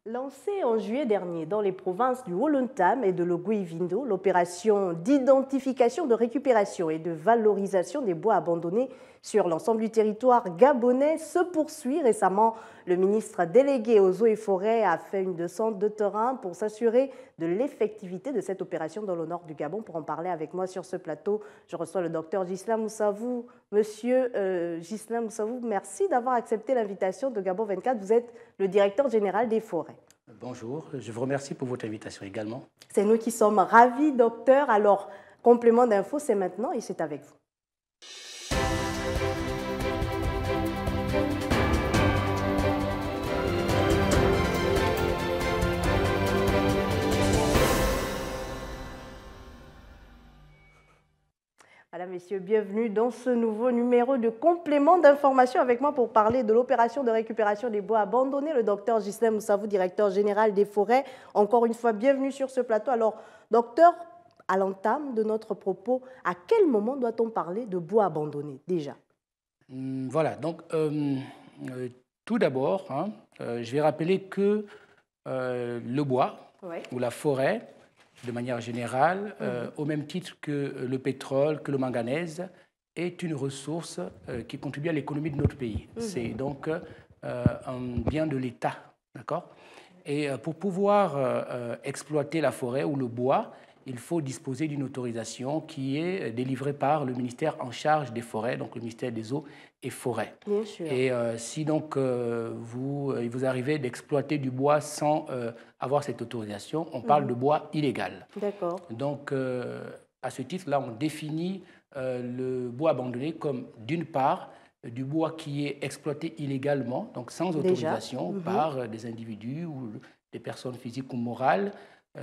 Lancée en juillet dernier dans les provinces du Haut-Lantam et de l'Ogooué-Ivindo, l'opération d'identification, de récupération et de valorisation des bois abandonnés sur l'ensemble du territoire gabonais se poursuit. Récemment, le ministre délégué aux eaux et forêts a fait une descente de terrain pour s'assurer de l'effectivité de cette opération dans le nord du Gabon. Pour en parler avec moi sur ce plateau, je reçois le docteur Ghislain Moussavou. Monsieur Ghislain Moussavou, merci d'avoir accepté l'invitation de Gabon 24. Vous êtes le directeur général des forêts. Bonjour, je vous remercie pour votre invitation également. C'est nous qui sommes ravis, docteur. Alors, complément d'info, c'est maintenant et c'est avec vous. Voilà, messieurs, bienvenue dans ce nouveau numéro de complément d'information avec moi pour parler de l'opération de récupération des bois abandonnés. Le docteur Ghislain Moussavou, directeur général des forêts. Encore une fois, bienvenue sur ce plateau. Alors, docteur, à l'entame de notre propos, à quel moment doit-on parler de bois abandonnés déjà? Voilà, donc tout d'abord, je vais rappeler que le bois ou la forêt, de manière générale, au même titre que le pétrole, que le manganèse, est une ressource qui contribue à l'économie de notre pays. C'est donc un bien de l'État, d'accord? Et pour pouvoir exploiter la forêt ou le bois, il faut disposer d'une autorisation qui est délivrée par le ministère en charge des forêts, donc le ministère des Eaux et Forêts. Bien sûr. Et si donc il vous arrivez d'exploiter du bois sans avoir cette autorisation, on parle de bois illégal. D'accord. Donc à ce titre-là, on définit le bois abandonné comme d'une part du bois qui est exploité illégalement, donc sans autorisation par des individus ou des personnes physiques ou morales,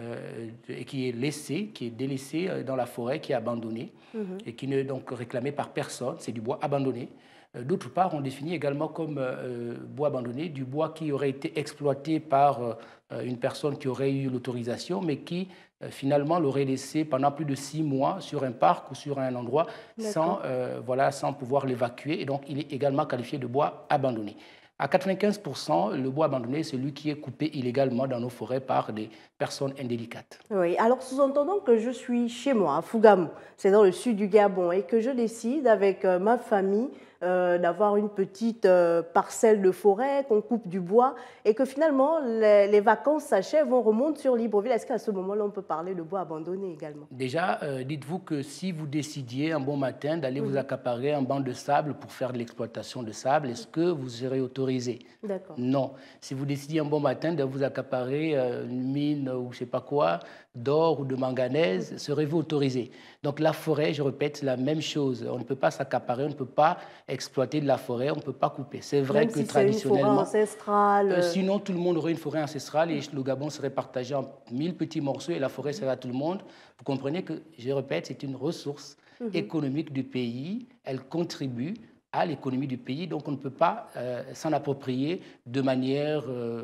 et qui est laissé, qui est délaissé dans la forêt, qui est abandonné et qui n'est donc réclamé par personne. C'est du bois abandonné. D'autre part, on définit également comme bois abandonné du bois qui aurait été exploité par une personne qui aurait eu l'autorisation, mais qui finalement l'aurait laissé pendant plus de 6 mois sur un parc ou sur un endroit sans pouvoir l'évacuer. Et donc, il est également qualifié de bois abandonné. À 95%, le bois abandonné, c'est celui qui est coupé illégalement dans nos forêts par des personnes indélicates. Oui, alors sous-entendons que je suis chez moi, à Fougamou, c'est dans le sud du Gabon, et que je décide avec ma famille d'avoir une petite parcelle de forêt, qu'on coupe du bois, et que finalement les vacances s'achèvent, on remonte sur Libreville. Est-ce qu'à ce moment-là, on peut parler de bois abandonné également? Déjà, dites-vous que si vous décidiez un bon matin d'aller vous accaparer un banc de sable pour faire de l'exploitation de sable, est-ce que vous serez autorisé? D'accord. Non. Si vous décidiez un bon matin de vous accaparer une mine ou je ne sais pas quoi, d'or ou de manganèse, serez-vous autorisé? Donc la forêt, je répète, c'est la même chose. On ne peut pas s'accaparer, on ne peut pas exploiter de la forêt, on ne peut pas couper. C'est vrai même que si traditionnellement... C'est une forêt ancestrale. Sinon, tout le monde aurait une forêt ancestrale et le Gabon serait partagé en 1000 petits morceaux et la forêt serait à tout le monde. Vous comprenez que, je répète, c'est une ressource économique du pays. Elle contribue à l'économie du pays, donc on ne peut pas s'en approprier de manière,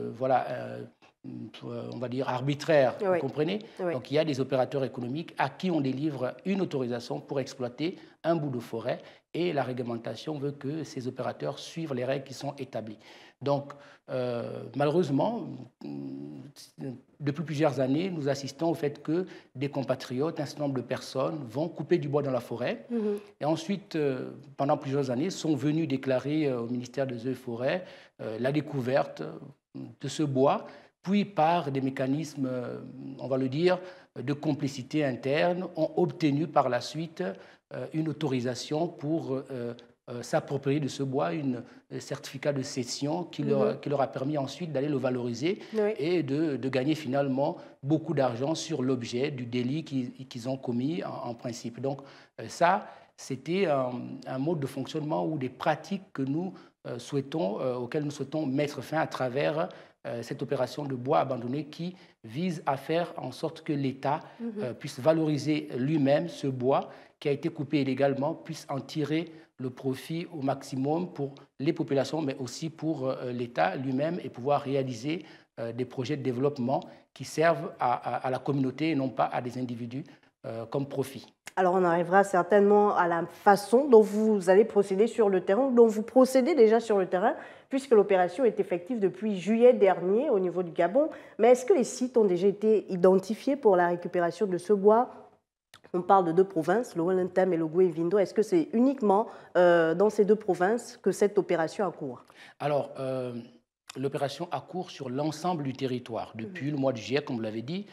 on va dire, arbitraire, vous comprenez? Donc il y a des opérateurs économiques à qui on délivre une autorisation pour exploiter un bout de forêt et la réglementation veut que ces opérateurs suivent les règles qui sont établies. Donc malheureusement, depuis plusieurs années, nous assistons au fait que des compatriotes, un certain nombre de personnes vont couper du bois dans la forêt et ensuite, pendant plusieurs années, sont venus déclarer au ministère des Eaux et Forêts la découverte de ce bois, puis par des mécanismes, on va le dire, de complicité interne, ont obtenu par la suite une autorisation pour s'approprier de ce bois, un certificat de cession qui leur a permis ensuite d'aller le valoriser et de gagner finalement beaucoup d'argent sur l'objet du délit qu'ils ont commis en principe. Donc ça, c'était un mode de fonctionnement ou des pratiques que nous auxquelles nous souhaitons mettre fin à travers cette opération de bois abandonné qui vise à faire en sorte que l'État puisse valoriser lui-même ce bois qui a été coupé illégalement, puisse en tirer le profit au maximum pour les populations, mais aussi pour l'État lui-même et pouvoir réaliser des projets de développement qui servent à la communauté et non pas à des individus comme profit. Alors, on arrivera certainement à la façon dont vous allez procéder sur le terrain, dont vous procédez déjà sur le terrain, puisque l'opération est effective depuis juillet dernier au niveau du Gabon. Mais est-ce que les sites ont déjà été identifiés pour la récupération de ce bois? On parle de deux provinces, le Wollen-Tam et le Goué-Vindo. Est-ce que c'est uniquement dans ces deux provinces que cette opération a cours? Alors, l'opération a cours sur l'ensemble du territoire. Depuis le mois de juillet, comme vous l'avez dit,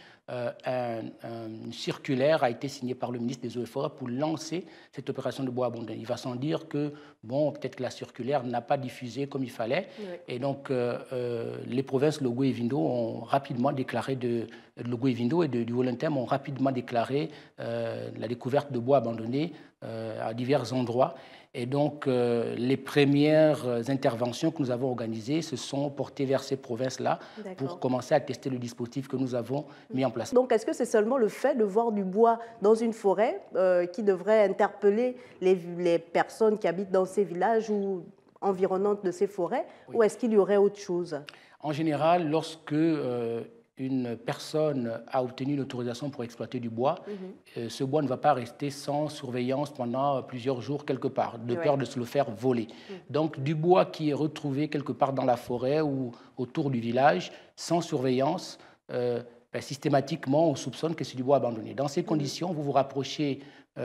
une circulaire a été signée par le ministre des Eaux et Forêts pour lancer cette opération de bois abondant. Il va sans dire que, bon, peut-être que la circulaire n'a pas diffusé comme il fallait. Oui. Et donc, les provinces, le Goué-Vindo, ont rapidement déclaré, le Goué-Vindo et du Wollen-Tam ont rapidement déclaré la découverte de bois abandonné à divers endroits. Et donc, les premières interventions que nous avons organisées se sont portées vers ces provinces-là pour commencer à tester le dispositif que nous avons mis en place. Donc, est-ce que c'est seulement le fait de voir du bois dans une forêt qui devrait interpeller les personnes qui habitent dans ces villages ou environnantes de ces forêts, oui, ou est-ce qu'il y aurait autre chose? En général, lorsque une personne a obtenu l'autorisation pour exploiter du bois, ce bois ne va pas rester sans surveillance pendant plusieurs jours quelque part, de peur de se le faire voler. Donc, du bois qui est retrouvé quelque part dans la forêt ou autour du village, sans surveillance, systématiquement, on soupçonne que c'est du bois abandonné. Dans ces conditions, vous vous rapprochez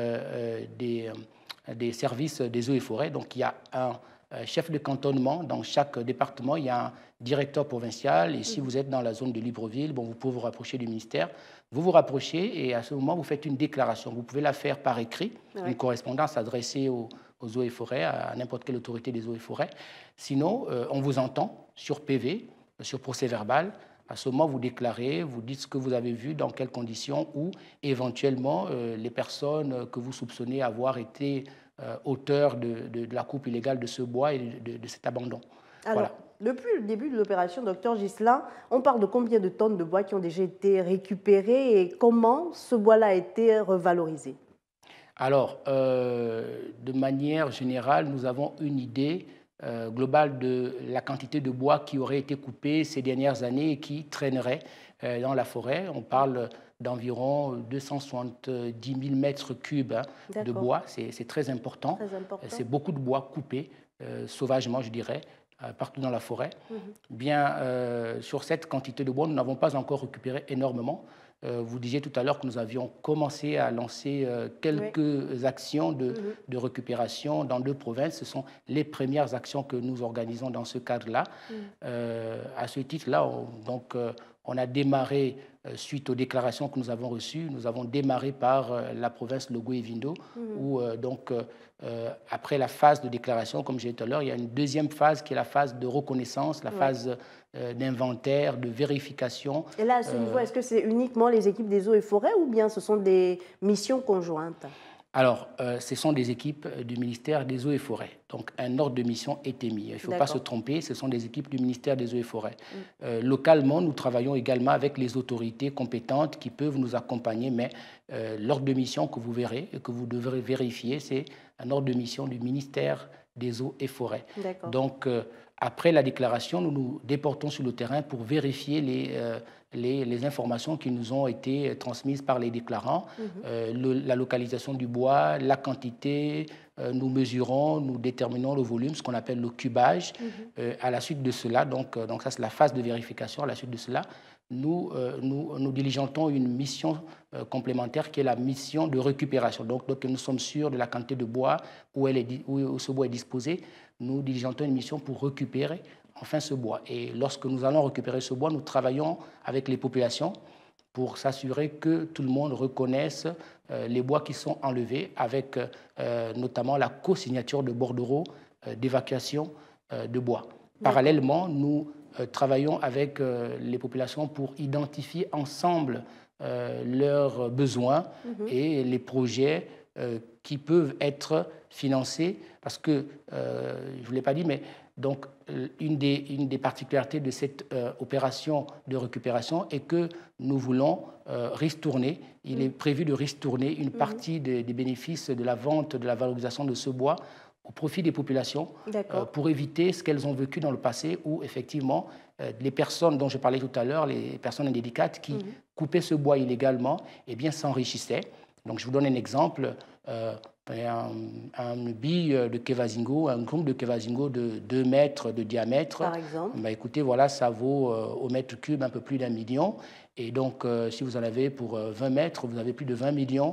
des services des eaux et forêts. Donc, il y a un chef de cantonnement. Dans chaque département, il y a un directeur provincial. Et si vous êtes dans la zone de Libreville, bon, vous pouvez vous rapprocher du ministère. Vous vous rapprochez et à ce moment, vous faites une déclaration. Vous pouvez la faire par écrit, une correspondance adressée aux eaux et forêts, à n'importe quelle autorité des eaux et forêts. Sinon, on vous entend sur PV, sur procès verbal. À ce moment, vous déclarez, vous dites ce que vous avez vu, dans quelles conditions, ou éventuellement les personnes que vous soupçonnez avoir été auteurs de la coupe illégale de ce bois et de cet abandon. Alors, voilà. Depuis le début de l'opération, Dr Ghislain, on parle de combien de tonnes de bois qui ont déjà été récupérées et comment ce bois-là a été revalorisé? Alors, de manière générale, nous avons une idée globale de la quantité de bois qui aurait été coupé ces dernières années et qui traînerait dans la forêt. On parle d'environ 270 000 mètres cubes de bois. C'est très important. C'est beaucoup de bois coupé, sauvagement, je dirais, partout dans la forêt. Bien, sur cette quantité de bois, nous n'avons pas encore récupéré énormément. Vous disiez tout à l'heure que nous avions commencé à lancer quelques actions de récupération dans deux provinces. Ce sont les premières actions que nous organisons dans ce cadre-là. À ce titre-là, on a démarré, suite aux déclarations que nous avons reçues, nous avons démarré par la province le Goué-Vindo, où après la phase de déclaration, comme j'ai dit tout à l'heure, il y a une deuxième phase qui est la phase de reconnaissance, la phase d'inventaire, de vérification. Et là, à ce niveau, est-ce que c'est uniquement les équipes des eaux et forêts ou bien ce sont des missions conjointes? Alors, ce sont des équipes du ministère des Eaux et Forêts. Donc, un ordre de mission est émis. Il ne faut pas se tromper, ce sont des équipes du ministère des Eaux et Forêts. Localement, nous travaillons également avec les autorités compétentes qui peuvent nous accompagner, mais l'ordre de mission que vous verrez et que vous devrez vérifier, c'est un ordre de mission du ministère des Eaux et Forêts. Donc, après la déclaration, nous nous déportons sur le terrain pour vérifier les informations qui nous ont été transmises par les déclarants, la localisation du bois, la quantité, nous mesurons, nous déterminons le volume, ce qu'on appelle le cubage. À la suite de cela, donc ça c'est la phase de vérification, à la suite de cela, nous diligentons une mission complémentaire qui est la mission de récupération. Donc nous sommes sûrs de la quantité de bois, où ce bois est disposé. Nous diligentons une mission pour récupérer enfin ce bois. Et lorsque nous allons récupérer ce bois, nous travaillons avec les populations pour s'assurer que tout le monde reconnaisse les bois qui sont enlevés, avec notamment la co-signature de bordereaux d'évacuation de bois. Parallèlement, nous travaillons avec les populations pour identifier ensemble leurs besoins et les projets qui peuvent être financés, parce que, je ne vous l'ai pas dit, mais donc, une des particularités de cette opération de récupération est que nous voulons ristourner, il est prévu de ristourner une partie des bénéfices de la vente, de la valorisation de ce bois au profit des populations pour éviter ce qu'elles ont vécu dans le passé où, effectivement, les personnes dont je parlais tout à l'heure, les personnes indélicates qui coupaient ce bois illégalement, eh bien, s'enrichissaient. Donc je vous donne un exemple. Un bille de Kevazingo, un groupe de Kevazingo de 2 mètres de diamètre. Par exemple. Écoutez, voilà, ça vaut au mètre cube un peu plus d'1 million. Et donc, si vous en avez pour 20 mètres, vous avez plus de 20 millions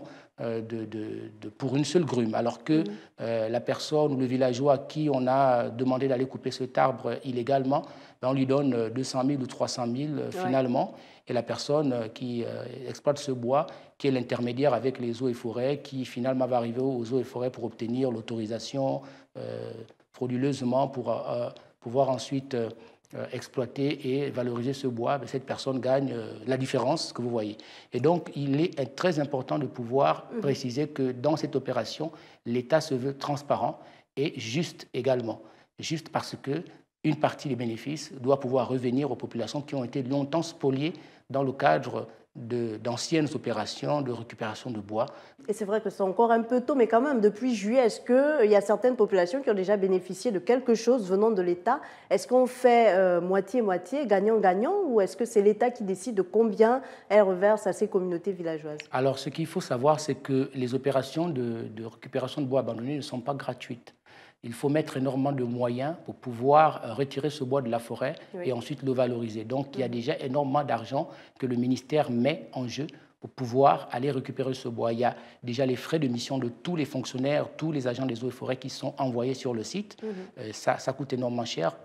pour une seule grume. Alors que la personne ou le villageois à qui on a demandé d'aller couper cet arbre illégalement, on lui donne 200 000 ou 300 000 finalement. Et la personne qui exploite ce bois, qui est l'intermédiaire avec les eaux et forêts, qui finalement va arriver aux eaux et forêts pour obtenir l'autorisation frauduleusement pour pouvoir ensuite exploiter et valoriser ce bois, cette personne gagne la différence que vous voyez. Et donc, il est très important de pouvoir préciser que dans cette opération, l'État se veut transparent et juste également. Juste parce qu'une partie des bénéfices doit pouvoir revenir aux populations qui ont été longtemps spoliées dans le cadre d'anciennes opérations de récupération de bois. Et c'est vrai que c'est encore un peu tôt, mais quand même, depuis juillet, est-ce qu'il y a certaines populations qui ont déjà bénéficié de quelque chose venant de l'État? Est-ce qu'on fait moitié-moitié, gagnant-gagnant, ou est-ce que c'est l'État qui décide de combien elle reverse à ces communautés villageoises? Alors, ce qu'il faut savoir, c'est que les opérations de récupération de bois abandonné ne sont pas gratuites. Il faut mettre énormément de moyens pour pouvoir retirer ce bois de la forêt et ensuite le valoriser. Donc, il y a déjà énormément d'argent que le ministère met en jeu pour pouvoir aller récupérer ce bois. Il y a déjà les frais de mission de tous les fonctionnaires, tous les agents des eaux et forêts qui sont envoyés sur le site. Ça coûte énormément cher.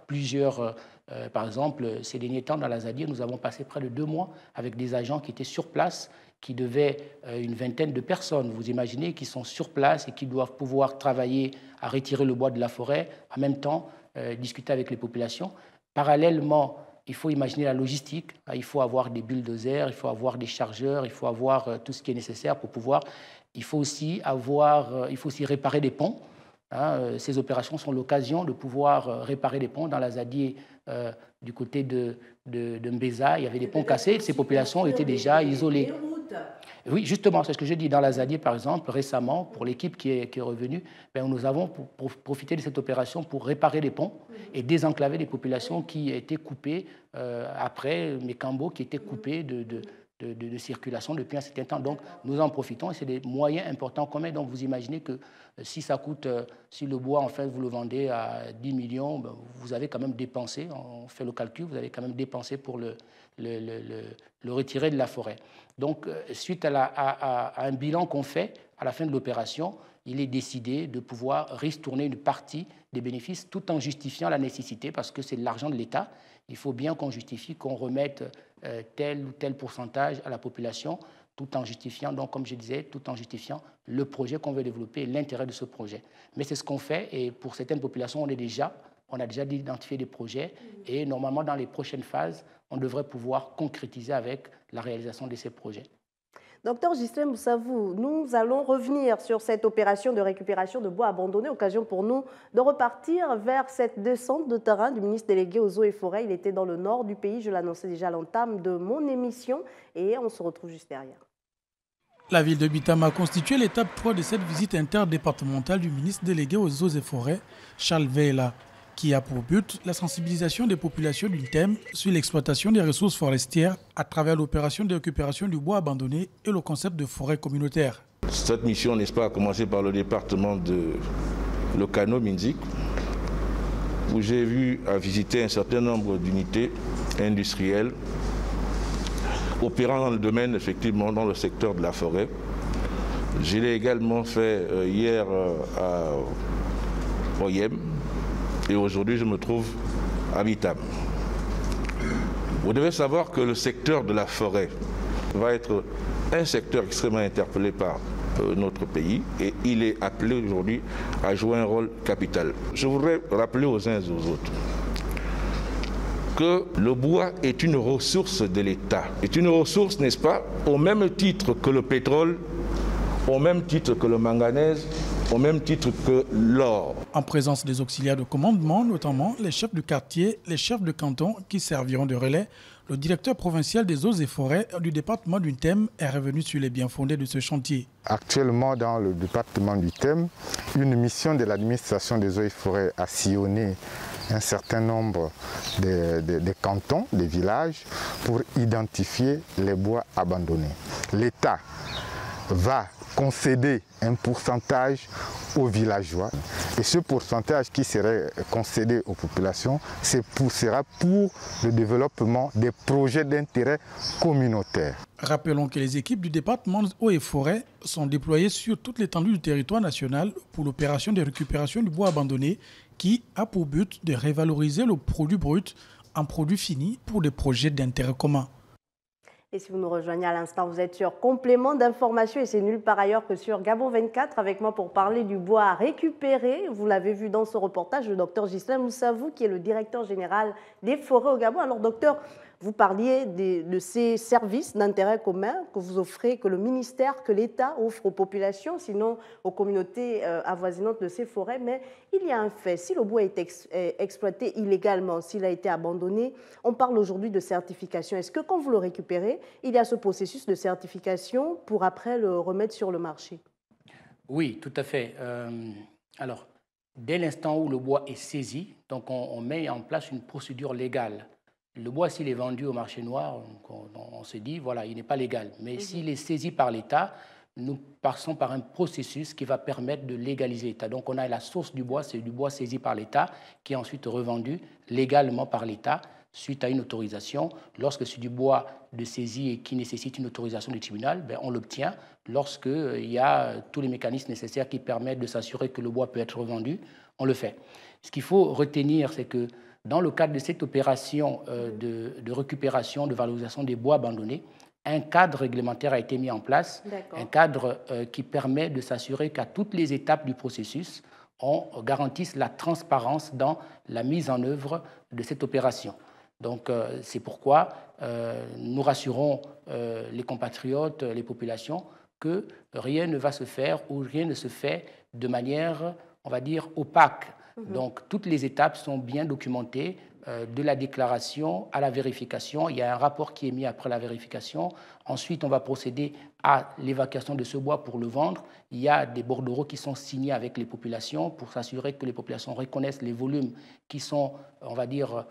Par exemple, ces derniers temps, dans la Zadier, nous avons passé près de 2 mois avec des agents qui étaient sur place, qui devaient une vingtaine de personnes, vous imaginez, qui sont sur place et qui doivent pouvoir travailler à retirer le bois de la forêt, en même temps discuter avec les populations. Parallèlement, il faut imaginer la logistique, il faut avoir des bulldozers, il faut avoir des chargeurs, il faut avoir tout ce qui est nécessaire pour pouvoir... Il faut aussi réparer des ponts. Ces opérations sont l'occasion de pouvoir réparer des ponts. Dans la Zadier, du côté de Mbeza, il y avait des ponts cassés, ces populations étaient déjà isolées. Oui, justement, c'est ce que je dis. Dans la Zadier, par exemple, récemment, pour l'équipe qui est revenue, nous avons profité de cette opération pour réparer des ponts et désenclaver des populations qui étaient coupées après Mekambo, qui étaient coupées de circulation depuis un certain temps. Donc, nous en profitons et c'est des moyens importants qu'on met. Donc, vous imaginez que si ça coûte, si le bois, en fait, vous le vendez à 10 millions, vous avez quand même dépensé, on fait le calcul, vous avez quand même dépensé pour le retirer de la forêt. Donc, suite à un bilan qu'on fait à la fin de l'opération, il est décidé de pouvoir ristourner une partie des bénéfices tout en justifiant la nécessité, parce que c'est de l'argent de l'État. Il faut bien qu'on justifie, qu'on remette tel ou tel pourcentage à la population, tout en justifiant, donc comme je disais, tout en justifiant le projet qu'on veut développer et l'intérêt de ce projet. Mais c'est ce qu'on fait, et pour certaines populations, on a déjà identifié des projets, et normalement, dans les prochaines phases, on devrait pouvoir concrétiser avec la réalisation de ces projets. Docteur Ghislain Moussavou, nous allons revenir sur cette opération de récupération de bois abandonné, occasion pour nous de repartir vers cette descente de terrain du ministre délégué aux eaux et forêts. Il était dans le nord du pays, je l'annonçais déjà à l'entame de mon émission, et on se retrouve juste derrière. La ville de Bitam a constitué l'étape 3 de cette visite interdépartementale du ministre délégué aux eaux et forêts, Charles Vela, qui a pour but la sensibilisation des populations du thème sur l'exploitation des ressources forestières à travers l'opération de récupération du bois abandonné et le concept de forêt communautaire. Cette mission, n'est-ce pas, a commencé par le département de Lokano-Minzik, où j'ai vu à visiter un certain nombre d'unités industrielles opérant dans le domaine, effectivement, dans le secteur de la forêt. Je l'ai également fait hier à Oyem. Et aujourd'hui, je me trouve à Bitam. Vous devez savoir que le secteur de la forêt va être un secteur extrêmement interpellé par notre pays et il est appelé aujourd'hui à jouer un rôle capital. Je voudrais rappeler aux uns et aux autres que le bois est une ressource de l'État. C'est une ressource, n'est-ce pas, au même titre que le pétrole, au même titre que le manganèse, au même titre que l'or. En présence des auxiliaires de commandement, notamment les chefs de quartier, les chefs de canton qui serviront de relais, le directeur provincial des eaux et forêts du département du Thème est revenu sur les bien-fondés de ce chantier. Actuellement, dans le département du Thème, une mission de l'administration des eaux et forêts a sillonné un certain nombre de cantons, des villages, pour identifier les bois abandonnés. L'État va concéder un pourcentage aux villageois. Et ce pourcentage qui serait concédé aux populations sera pour le développement des projets d'intérêt communautaire. Rappelons que les équipes du département Eaux et Forêts sont déployées sur toute l'étendue du territoire national pour l'opération de récupération du bois abandonné qui a pour but de revaloriser le produit brut en produit fini pour des projets d'intérêt commun. Et si vous nous rejoignez à l'instant, vous êtes sur complément d'information et c'est nulle part ailleurs que sur Gabon 24 avec moi pour parler du bois à récupérer. Vous l'avez vu dans ce reportage, le docteur Ghislain Moussavou qui est le directeur général des forêts au Gabon. Alors docteur, vous parliez de ces services d'intérêt commun que vous offrez, que le ministère, que l'État offre aux populations, sinon aux communautés avoisinantes de ces forêts. Mais il y a un fait, si le bois est exploité illégalement, s'il a été abandonné, on parle aujourd'hui de certification. Est-ce que quand vous le récupérez, il y a ce processus de certification pour après le remettre sur le marché? Oui, tout à fait. Alors, dès l'instant où le bois est saisi, donc on met en place une procédure légale. Le bois, s'il est vendu au marché noir, on se dit, voilà, il n'est pas légal. Mais s'il est saisi par l'État, nous passons par un processus qui va permettre de légaliser l'État. Donc, on a la source du bois, c'est du bois saisi par l'État, qui est ensuite revendu légalement par l'État suite à une autorisation. Lorsque c'est du bois de saisie et qui nécessite une autorisation du tribunal, on l'obtient. Lorsqu'il y a tous les mécanismes nécessaires qui permettent de s'assurer que le bois peut être revendu, on le fait. Ce qu'il faut retenir, c'est que dans le cadre de cette opération de récupération, de valorisation des bois abandonnés, un cadre réglementaire a été mis en place, un cadre qui permet de s'assurer qu'à toutes les étapes du processus, on garantisse la transparence dans la mise en œuvre de cette opération. Donc, c'est pourquoi nous rassurons les compatriotes, les populations, que rien ne va se faire ou rien ne se fait de manière, on va dire, opaque. Donc, toutes les étapes sont bien documentées, de la déclaration à la vérification. Il y a un rapport qui est mis après la vérification. Ensuite, on va procéder à l'évacuation de ce bois pour le vendre. Il y a des bordereaux qui sont signés avec les populations pour s'assurer que les populations reconnaissent les volumes qui sont, on va dire,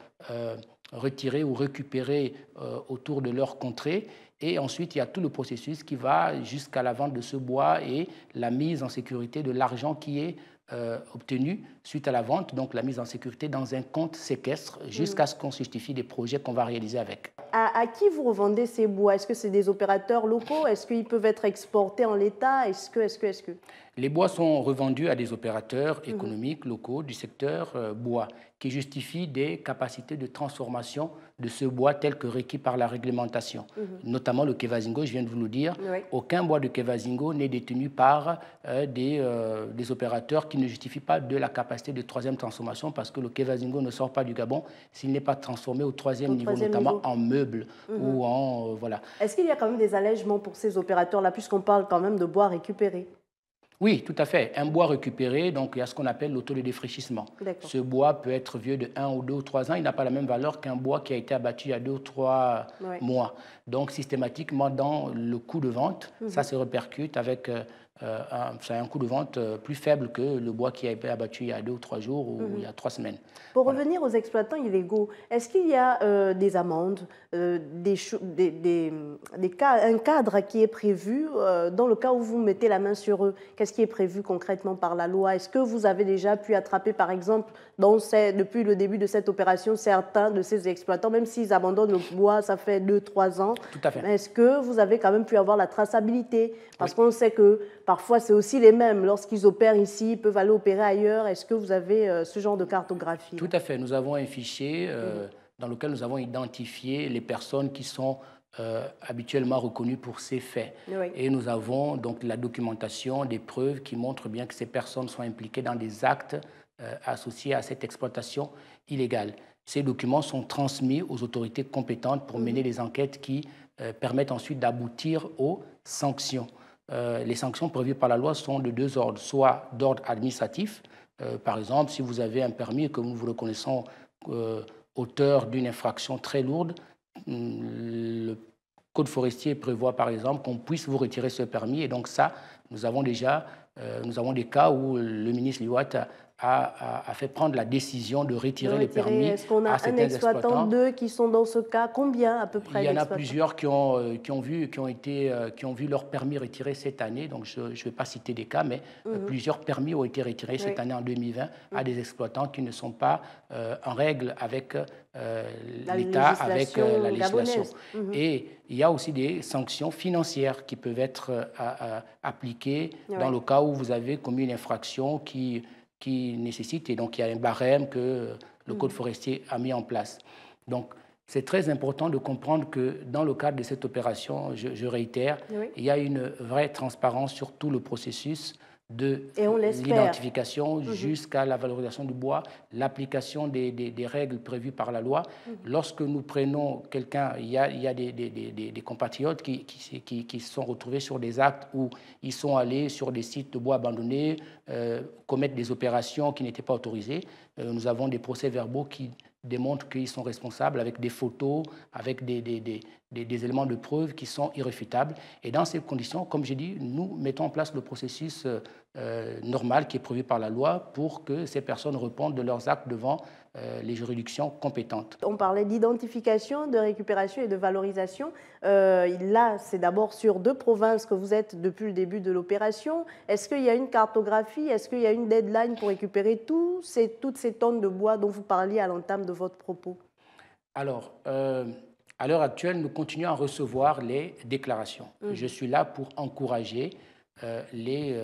retirés ou récupérés autour de leur contrée. Et ensuite, il y a tout le processus qui va jusqu'à la vente de ce bois et la mise en sécurité de l'argent qui est obtenu suite à la vente, donc la mise en sécurité dans un compte séquestre jusqu'à ce qu'on justifie des projets qu'on va réaliser avec. À qui vous revendez ces bois? Est-ce que c'est des opérateurs locaux? Est-ce qu'ils peuvent être exportés en l'état? Est-ce que Les bois sont revendus à des opérateurs économiques locaux du secteur bois qui justifient des capacités de transformation de ce bois tel que requis par la réglementation. Notamment le Kevazingo, je viens de vous le dire. Oui. Aucun bois de Kevazingo n'est détenu par des opérateurs qui ne justifient pas de la capacité de troisième transformation parce que le Kevazingo ne sort pas du Gabon s'il n'est pas transformé au troisième niveau, notamment en meubles ou en... voilà. Est-ce qu'il y a quand même des allègements pour ces opérateurs-là puisqu'on parle quand même de bois récupéré? Oui, tout à fait. Un bois récupéré, donc il y a ce qu'on appelle l'auto de défraîchissement. Ce bois peut être vieux de 1 ou 2 ou 3 ans. Il n'a pas la même valeur qu'un bois qui a été abattu il y a 2 ou 3 mois. Donc, systématiquement, dans le coût de vente, ça se répercute avec un coût de vente plus faible que le bois qui a été abattu il y a 2 ou 3 jours ou il y a 3 semaines. Pour revenir aux exploitants illégaux, est-ce qu'il y a des amendes, un cadre qui est prévu dans le cas où vous mettez la main sur eux? Qu'est-ce qui est prévu concrètement par la loi? Est-ce que vous avez déjà pu attraper, par exemple, depuis le début de cette opération, certains de ces exploitants, même s'ils abandonnent le bois, ça fait 2-3 ans? Tout à fait. Est-ce que vous avez quand même pu avoir la traçabilité? Parce qu'on sait que parfois, c'est aussi les mêmes. Lorsqu'ils opèrent ici, ils peuvent aller opérer ailleurs. Est-ce que vous avez ce genre de cartographie? Tout à fait. Nous avons un fichier dans lequel nous avons identifié les personnes qui sont habituellement reconnues pour ces faits. Oui. Et nous avons donc la documentation, des preuves qui montrent bien que ces personnes sont impliquées dans des actes associés à cette exploitation illégale. Ces documents sont transmis aux autorités compétentes pour mener les enquêtes qui permettent ensuite d'aboutir aux sanctions. Les sanctions prévues par la loi sont de 2 ordres, soit d'ordre administratif, par exemple, si vous avez un permis et que nous vous reconnaissons auteur d'une infraction très lourde, le Code forestier prévoit par exemple qu'on puisse vous retirer ce permis et donc ça, nous avons des cas où le ministre Liwat a fait prendre la décision de retirer les permis. Est-ce qu'on a un exploitant, deux qui sont dans ce cas? Combien à peu près? Il y en a plusieurs qui ont vu leur permis retiré cette année. Donc je ne vais pas citer des cas, mais plusieurs permis ont été retirés cette année en 2020 à des exploitants qui ne sont pas en règle avec l'État, avec la législation. Et il y a aussi des sanctions financières qui peuvent être appliquées dans le cas où vous avez commis une infraction qui nécessite, et donc il y a un barème que le Code forestier a mis en place. Donc, c'est très important de comprendre que dans le cadre de cette opération, je réitère, il y a une vraie transparence sur tout le processus de l'identification jusqu'à la valorisation du bois, l'application des règles prévues par la loi. Lorsque nous prenons quelqu'un, il y a des compatriotes qui se sont retrouvés sur des actes où ils sont allés sur des sites de bois abandonnés, commettre des opérations qui n'étaient pas autorisées. Nous avons des procès-verbaux qui démontrent qu'ils sont responsables avec des photos, avec des éléments de preuve qui sont irréfutables. Et dans ces conditions, comme j'ai dit, nous mettons en place le processus normal qui est prévu par la loi pour que ces personnes répondent de leurs actes devant les juridictions compétentes. On parlait d'identification, de récupération et de valorisation. Là, c'est d'abord sur 2 provinces que vous êtes depuis le début de l'opération. Est-ce qu'il y a une cartographie? Est-ce qu'il y a une deadline pour récupérer toutes ces tonnes de bois dont vous parliez à l'entame de votre propos? Alors, à l'heure actuelle, nous continuons à recevoir les déclarations. Je suis là pour encourager les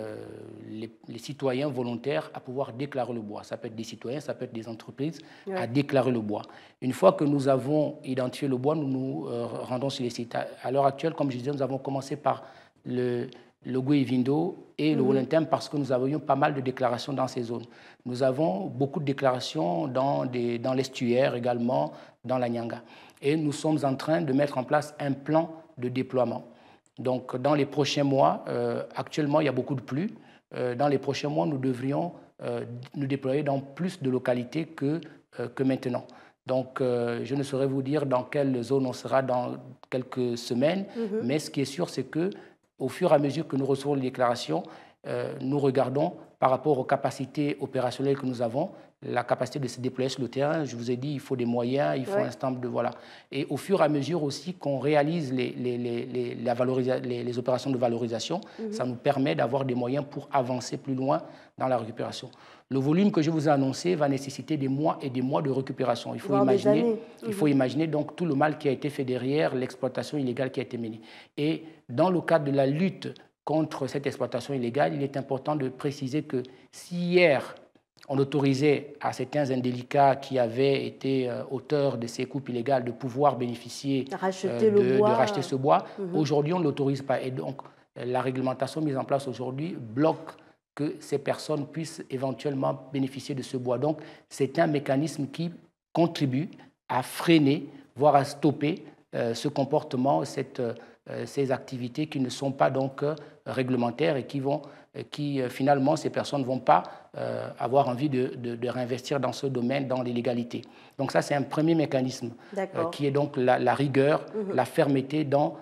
citoyens volontaires à pouvoir déclarer le bois. Ça peut être des citoyens, ça peut être des entreprises à déclarer le bois. Une fois que nous avons identifié le bois, nous nous rendons sur les sites. À l'heure actuelle, comme je disais, nous avons commencé par le Guy-Vindo et le Wolentem parce que nous avions pas mal de déclarations dans ces zones. Nous avons beaucoup de déclarations dans l'estuaire également, dans la Nyanga. Et nous sommes en train de mettre en place un plan de déploiement. Donc, dans les prochains mois, actuellement, il y a beaucoup de pluie. Dans les prochains mois, nous devrions nous déployer dans plus de localités que maintenant. Donc, je ne saurais vous dire dans quelle zone on sera dans quelques semaines, mais ce qui est sûr, c'est qu'au fur et à mesure que nous recevons les déclarations, nous regardons par rapport aux capacités opérationnelles que nous avons, la capacité de se déployer sur le terrain. Je vous ai dit, il faut des moyens, il faut un stand de... Voilà. Et au fur et à mesure aussi qu'on réalise les opérations de valorisation, ça nous permet d'avoir des moyens pour avancer plus loin dans la récupération. Le volume que je vous ai annoncé va nécessiter des mois et des mois de récupération. Il faut imaginer donc tout le mal qui a été fait derrière l'exploitation illégale qui a été menée. Et dans le cadre de la lutte contre cette exploitation illégale, il est important de préciser que si hier, on autorisait à certains indélicats qui avaient été auteurs de ces coupes illégales de pouvoir bénéficier de racheter ce bois, aujourd'hui, on ne l'autorise pas. Et donc, la réglementation mise en place aujourd'hui bloque que ces personnes puissent éventuellement bénéficier de ce bois. Donc, c'est un mécanisme qui contribue à freiner, voire à stopper ce comportement, ces activités qui ne sont pas donc réglementaires et qui finalement, ces personnes ne vont pas avoir envie de réinvestir dans ce domaine, dans l'illégalité. Donc ça, c'est un premier mécanisme qui est donc la rigueur, la fermeté dans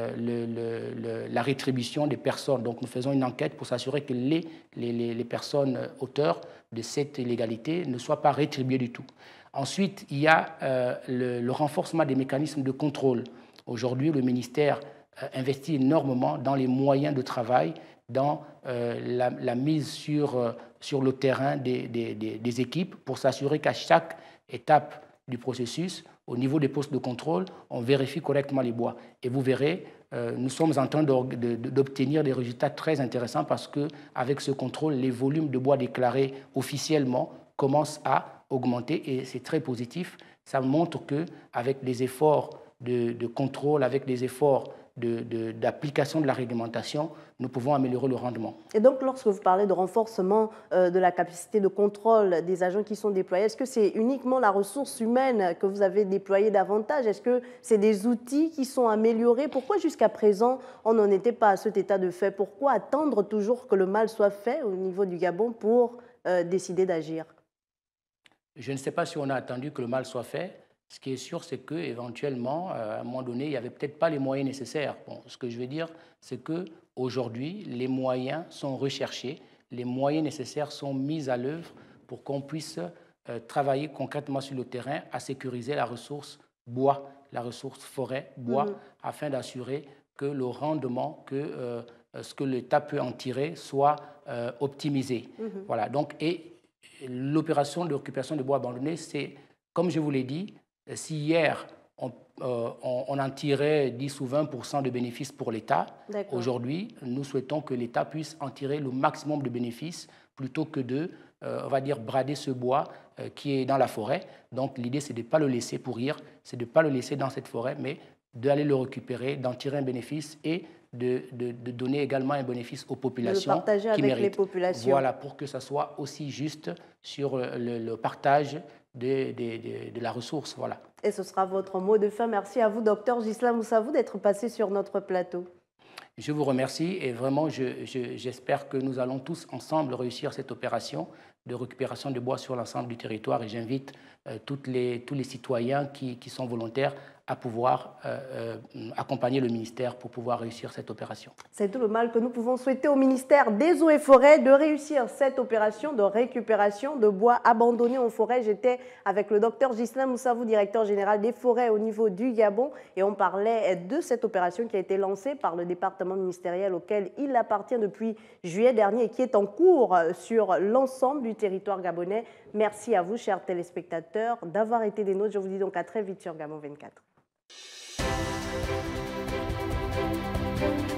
la rétribution des personnes. Donc nous faisons une enquête pour s'assurer que les personnes auteurs de cette illégalité ne soient pas rétribuées du tout. Ensuite, il y a le renforcement des mécanismes de contrôle. Aujourd'hui, le ministère investit énormément dans les moyens de travail, dans la mise sur le terrain des équipes pour s'assurer qu'à chaque étape du processus, au niveau des postes de contrôle, on vérifie correctement les bois. Et vous verrez, nous sommes en train d'obtenir des résultats très intéressants parce qu'avec ce contrôle, les volumes de bois déclarés officiellement commencent à augmenter et c'est très positif. Ça montre qu'avec des efforts de contrôle, avec des efforts d'application de la réglementation, nous pouvons améliorer le rendement. Et donc, lorsque vous parlez de renforcement de la capacité de contrôle des agents qui sont déployés, est-ce que c'est uniquement la ressource humaine que vous avez déployée davantage? Est-ce que c'est des outils qui sont améliorés? Pourquoi jusqu'à présent, on n'en était pas à cet état de fait? Pourquoi attendre toujours que le mal soit fait au niveau du Gabon pour décider d'agir? Je ne sais pas si on a attendu que le mal soit fait. Ce qui est sûr, c'est qu'éventuellement, à un moment donné, il n'y avait peut-être pas les moyens nécessaires. Bon, ce que je veux dire, c'est qu'aujourd'hui, les moyens sont recherchés, les moyens nécessaires sont mis à l'œuvre pour qu'on puisse travailler concrètement sur le terrain à sécuriser la ressource bois, la ressource forêt, bois, afin d'assurer que le rendement, que ce que l'État peut en tirer soit optimisé. Voilà, donc, et l'opération de récupération de bois abandonné, c'est, comme je vous l'ai dit, si hier on en tirait 10 ou 20% de bénéfices pour l'État, aujourd'hui, nous souhaitons que l'État puisse en tirer le maximum de bénéfices plutôt que de, on va dire, brader ce bois qui est dans la forêt. Donc l'idée, c'est de ne pas le laisser pourrir, c'est de ne pas le laisser dans cette forêt, mais d'aller le récupérer, d'en tirer un bénéfice et de donner également un bénéfice aux populations. De le partager avec les populations. Voilà, pour que ça soit aussi juste sur le partage de la ressource. Voilà. Et ce sera votre mot de fin. Merci à vous, Dr Ghislain Moussavou, d'être passé sur notre plateau. Je vous remercie et vraiment, j'espère que nous allons tous ensemble réussir cette opération de récupération de bois sur l'ensemble du territoire et j'invite tous les citoyens qui sont volontaires à pouvoir accompagner le ministère pour pouvoir réussir cette opération. C'est tout le mal que nous pouvons souhaiter au ministère des Eaux et Forêts de réussir cette opération de récupération de bois abandonné en forêt. J'étais avec le docteur Ghislain Moussavou, directeur général des forêts au niveau du Gabon, et on parlait de cette opération qui a été lancée par le département ministériel auquel il appartient depuis juillet dernier et qui est en cours sur l'ensemble du territoire gabonais. Merci à vous, chers téléspectateurs, d'avoir été des nôtres. Je vous dis donc à très vite sur Gabon 24.